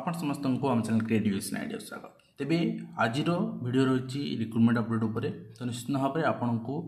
आपण समस्त को आम चैनल क्रिएटिवेक्लास आइडिया स्वागत। तेबे आज वीडियो रही रिक्रुटमेंट अपडेट उपर तो निश्चित भाव में आपन को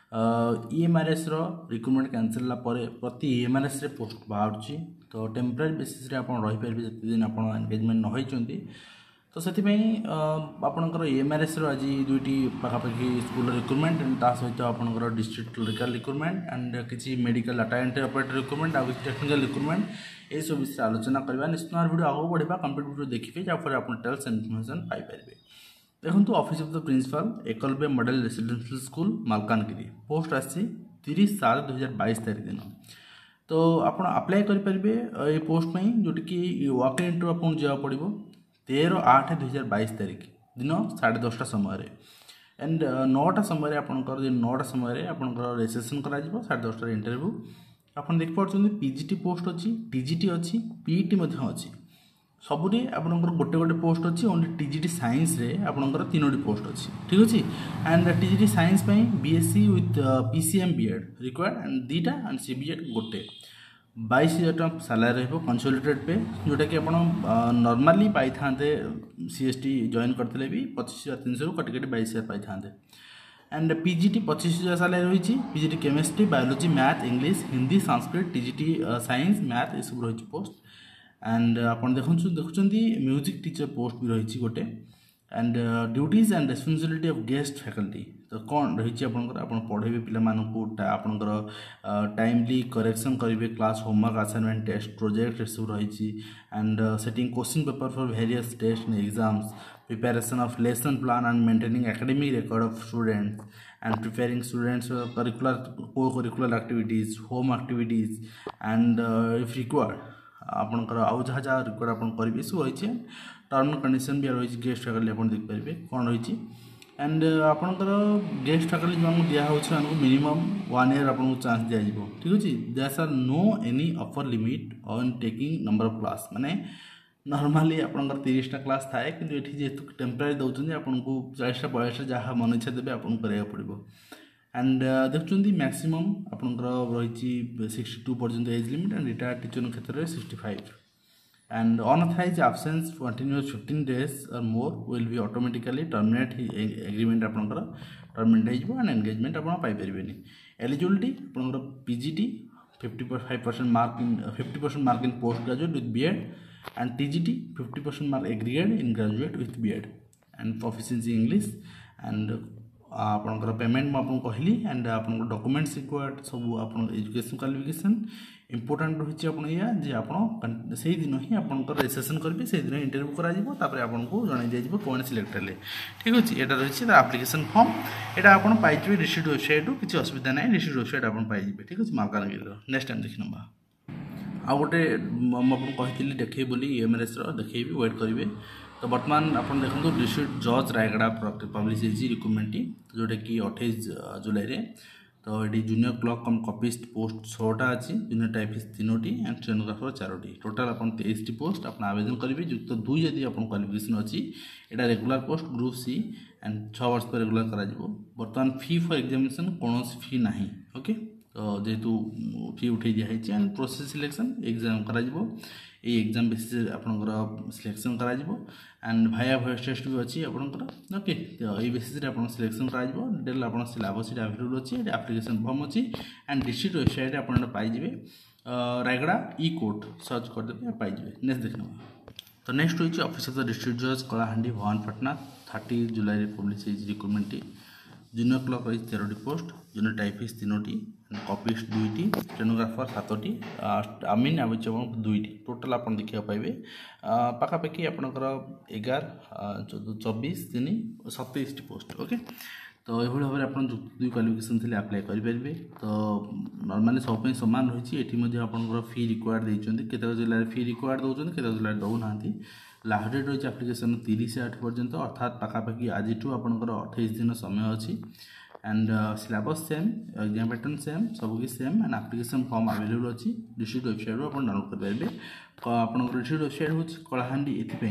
ईएमआरएस रिक्रुटमेंट कैंसल प्रति ईएमआरएस रे पोस्ट बाहर तो टेम्पररी बेसिस रे आपण रही पारे जति दिन आपण एंगेजमेंट न होइचंती तो से आपणकर ईएमआरएस आज दुईटी पाखापाखि स्कूल रिक्रुटमेंट ता सहित आपणकर डिस्ट्रिक्ट क्लरिकल रिक्रुटमेंट एंड किसी medical data entry operator recruitment और टेक्निकल रिक्रुटमेंट ये सब विषय आलोचना करवा निश्चित वीडियो आगे बढ़ा कंप्लीट वीडियो देखिए जहाँफल आप डिटेल्स इनफॉरमेशन पाइपर। देखो office of the principal Eklavya model residential school Malkangiri post आसी 30/7/2022 तारीख दिन तो आप अप्लाई करेंगे ये पोस्ट में जोटि कि वॉक इन इंटरव्यू आपको जावा पड़ो 13/8/2022 तारीख दिन 10:30 समय एंड 9टा समय आपंकर 9टा समय आपंकर रजिस्ट्रेशन कर 10:30 इंटरव्यू आप देखिए पीजीटी पोस्ट अच्छी टीजीटी अच्छी पीईटी अच्छी सबुरी आपंकर गोटे गोटे पोस्ट अच्छी ओनली टीजीटी साइंस रे आपंकर 3टी पोस्ट अच्छी ठीक अच्छे and TGT science BSc with PCM BEd required and 2टा एंड सीबीएड गोटे 22,000 टଙ୍କା सालारी रही कंसोलिडेटेड पे जोटा कि आप नॉर्मली पाई था सीएसटी जॉइन करते भी 25,300 कटिकट 22,000 पाई था एंड पीजीटी 25,000 सालारी रही PGT chemistry biology math English Hindi Sanskrit TGT science math ये सब रही पोस्ट एंड आप देखुं म्यूजिक टीचर पोस्ट भी रही गोटे and duties and responsibility of guest faculty तो कौन रही आप पढ़ेबे पे आपंकर टाइमली करेक्शन करेंगे class homework assignment test project ये सब रही and setting question paper for various test and exams preparation of lesson plan and maintaining academic record of students and preparing students co-curricular activities home activities and if required आपंकर आउ जहाँ जहाँ required आप करेंगे सब रही टर्म एंड कंडीशन भी रही गेस्ट फैकल्टी आप देखिए कौन रही एंड आपंकर गेस्ट फैकल्टी जो दिखाई मिनिमम 1 ईयर आपको चांस दिज्व ठीक अच्छे there are no any upper limit on taking number of class माने नॉर्मली आपंकर 30टा क्लास थाए कि ये जेहतु टेम्पररी दौरान आपको 40टा 42टा जहाँ मन इच्छा देवे आपको कराया पड़ो एंड देखुं मैक्सिमम आपंकर रही 62 पर्यंत age limit and retired teacher क्षेत्र में 65 and unauthorized absence continuous 15 days or more will be automatically terminate agreement आपनकर terminate हो and engagement आपन पाई परिबेनी eligibility आपनकर PGT 55% mark in 50% mark in post graduate with BEd and TGT 50% mark aggregate in graduate with BEd and proficiency English and आपनकर payment मैं आपको कहली एंड आपन डॉक्यूमेंट्स रिक्वायर्ड सब आपन एजुकेशन क्वालिफिकेशन इंपोर्टेंट रही आपन या जे आपन से दिन ही आपनकर रजिस्ट्रेशन करेंगे से दिन इंटरव्यू करा आपको जन दिज्व कौन सिलेक्ट हेल्ले ठीक अच्छे यहाँ रही एप्लिकेशन फॉर्म यहाँ आप पाइबे डिस्ट्रिक्ट वेबसाइट किसी असुविधा ना डिस्ट्रिक्ट वेबसाइट आप पाइबे ठीक अच्छे मालकानगिरी नेक्स्ट टाइम देखी ना आ गोटे मुझे कही देखे बोली ईएमआरएस देखेबी वेट करेंगे तो बर्तमान आप देखो डिस्ट्रिक्ट जज रायगढ़ पब्लिश होती रिक्रुटमेंट जोटा कि 28 जुलाई तो ये junior clerk cum copyist post 6टा अच्छी जूनियर टाइपिस्ट 3टी एंड स्टेनोग्राफर 4टी टोटाल आप 23टी पोस्ट आप आवेदन करेंगे युक्त 2 यदि आप क्वालिफिकेशन अच्छी यहाँ regular post group C and 6 वर्ष पर रेगुलर कर बर्तमान फी फॉर एग्जामिनेशन कौन फी ना ओके तो जेहेतु फी उठे दिखाई एंड प्रोसेस सिलेक्शन एग्जाम कर एग्जाम बेसिस आपंकर सिलेक्शन कर एंड भाया वॉइस टेस्ट भी अच्छी आपंकर ओके तो ये बेसिस आप सिलेक्शन कर डिटेल आप सिलेबस अवेलेबल अच्छी एप्लिकेशन फॉर्म अच्छी एंड डिस्ट्रिक्ट वेबसाइट आप पाइबे रायगढ़ ई कोर्ट सर्च करदे पाइबे नेक्स्ट देखना तो नेक्स्ट होती ऑफिस ऑफ द डिस्ट्रिक्ट जज कलाहांडी भवानीपाटना 30 जुलाई पब्लिश रिक्रुटमेंट जूनियर क्लर्क रही 13टी पोस्ट जूनियर टाइपिस्ट 3टी कॉपिस्ट 2टी स्टेनोग्राफर 7टी आमीन आवश्यक 2टी टोटाल आप देखा पाइबे पाखापाखि आपंकर 11 14 24 3 27टी पोस्ट ओके तो ये भाव में आप जो क्वालिफिकेशन थे अप्लाई करेंगे तो नॉर्मली सब सामान रही ये आपंकर फी रिक्वायर्ड देते केत जिले फी रिक्वायर्ड दौरान केत जिले दौना लास्ट डेट रही एप्लिकेशन 30/8 पर्यंत अर्थात पाखापाखि आज आपंकर 28 दिन समय अच्छी and syllabus same exam pattern same सबकि same and application form available अच्छी डिस्ट्रिक्ट वेबसाइट आप डाउनलोड करेंगे आप डिस्ट्रिक्ट वेबसाइट हूँ कलाहांडी ये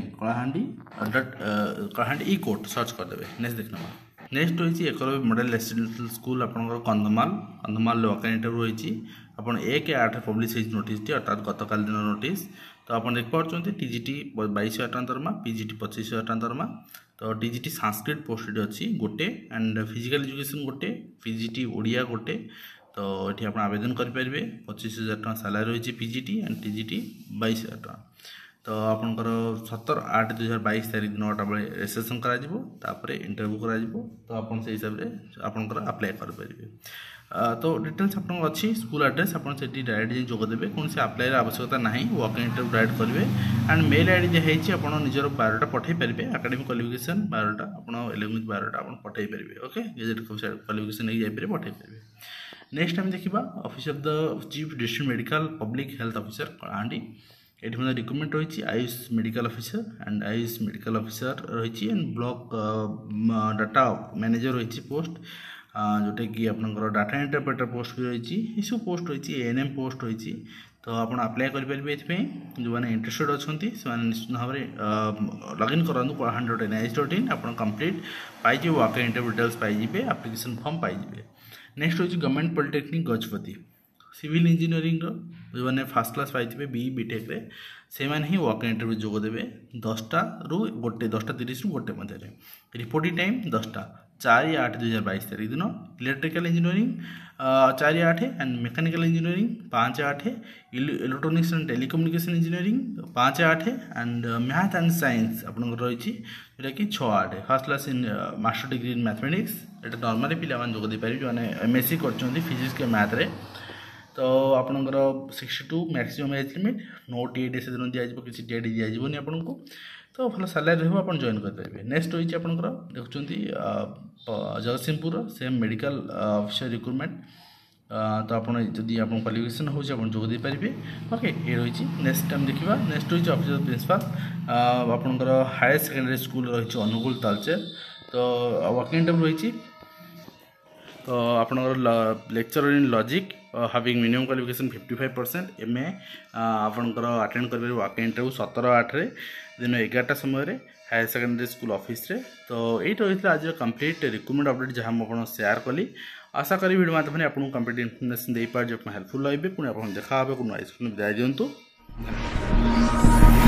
कलाहांडी ई कोर्ट सर्च करदे नेक्स्ट देखना नेक्स्ट रही एकलव्य मॉडल रेसिडेंशियल स्कूल आपंकर कंधमाल वॉक इन इंटरव्यू रही आपण 1/8 पब्लिश होइछ नोटिस टी अर्थात गतकाल दिन नोटिस। तो आपण देख पाउछन्ती टीजीटी 22,000 टका दरमा, पीजीटी 25,000 टका दरमा। तो टीजीटी संस्कृत पोस्टेड अछि गोटे एंड फिजिकल एजुकेशन गोटे, पीजीटी ओडिया गोटे। तो ये आप आवेदन करेंगे 25,000 टका सालारी रही पीजीटी एंड टीजीटी 22,000 टका। तो आपंकर 17/8/2022 तारीख दिन 9टा बेले रेजिस्ट्रेशन कर इंटरव्यू कर तो आप हिसाब से आपंकर अप्लाई करेंगे। तो डिटेल्स आप अच्छी स्कूल एड्रेस आप डायरेक्ट जोगदेवे कौन से अप्लाई आवश्यकता ना वॉक इंटरव्यू डायरेक्ट करेंगे एंड मेल आईडी दिखाई आप निजर बायोडाटा पठे पारे एकेडमिक क्वालिफिकेशन बायोडाटा आप 11th बायोडाटा आप पठे पारे ओके गेजेट क्वालिफिकेशन नहीं जापे पठे पारे। नेक्स्ट टाइम देखा office of the chief district medical public health officer Kalahandi ये रिक्रुटमेंट रही AYUSH medical officer and AYUSH medical officer रही एंड ब्लॉक डाटा मैनेजर रही पोस्ट जोटा कि आपंकर डाटा इंटरप्रेटर पोस्ट भी रही ये सब पोस्ट रही एएनएम पोस्ट रही। तो आप अप्लाई करेंगे जो मैंने इंटरेस्टेड अच्छा से निश्चित भाव में लॉगिन करूँ kalahandni.nis.in आप कंप्लीट पाइबे वॉक इंटरव्यू डिटेल्स पाइबे एप्लिकेशन फॉर्म पाइबे। नेक्स्ट हूँ government polytechnic Gajapati civil engineering जो मैंने फर्स्ट क्लास पाइबे बी बीटेक से मैंने ही वॉक इंटरव्यू जोगदेवे 10टा ରୁ 10:30 ରୁ 1 मध्य। रिपोर्टिंग टाइम 10टा 4/8/2022 तारीख दिन। Electrical engineering 4/8 and mechanical engineering 5/8, electronics and telecommunication engineering 5/8 and math and science आपंकर रही जोटा कि 6/8 first class in master degree in mathematics ये नॉर्मली पिला जोगदे पारे जो मैंने एमएससी कर फिजिक्स के मैथ रे। तो आपंकर 62 maximum age limit no TAD से दिन दिज्व किसी टीएडी दिज्वनी आपको। तो भल सालारी रहा आप जॉइन करेंगे। नेक्स्ट रही आपंकर देखुं Jagatsinghpur same medical officer recruitment. तो आप क्वालिफिकेशन हो जोगदे पारे ओके ये रही। नेक्स्ट टाइम देखा नेक्स्ट रही ऑफिस ऑफ प्रिंसिपल आपंकर हायर सेकेंडरी स्कूल रही अनुगुल तालचेर। तो वर्किंग इंटरव्यू रही तो आपंकर lecture in logic having minimum qualification 55% MA आपंकर अटेंड करेंगे वॉक इंटरव्यू 17/8 दिन 11टा समय हायर सेकेंडरी स्कूल ऑफिस रे। तो ये रही आज कंप्लीट रिक्रुटमेंट अपडेट जहाँ मुझे शेयर कली। आशा करी वीडियो माध्यम आपको कंप्लीट इनफॉरमेशन दे पारे जो हेल्पफुल लगे पुणी आप देखा कौन विदाय दिंतु।